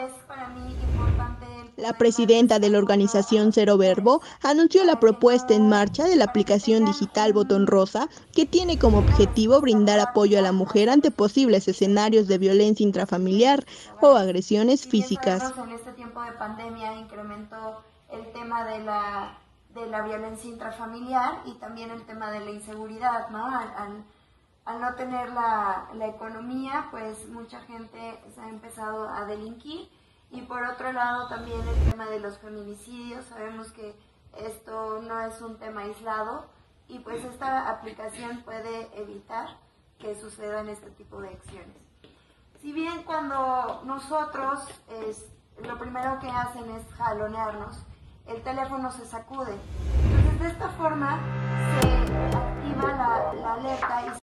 es para mí importante La presidenta de la organización Cero Verbo anunció la para que propuesta en no, marcha de la para que aplicación tengan digital Botón Rosa, que tiene como una objetivo respuesta brindar apoyo a la rápida a mujer esta ante posible posibles escenarios de violencia que se viven en intrafamiliar sus o hogares. agresiones Si bien físicas. sabemos en este tiempo de pandemia incrementó el tema de la violencia intrafamiliar y también el tema de la inseguridad, ¿no? Al no tener la economía, pues mucha gente se ha empezado a delinquir. Y por otro lado también el tema de los feminicidios, sabemos que esto no es un tema aislado y pues esta aplicación puede evitar que sucedan este tipo de acciones. Si bien cuando nosotros lo primero que hacen es jalonearnos, el teléfono se sacude. Entonces de esta forma se activa la alerta y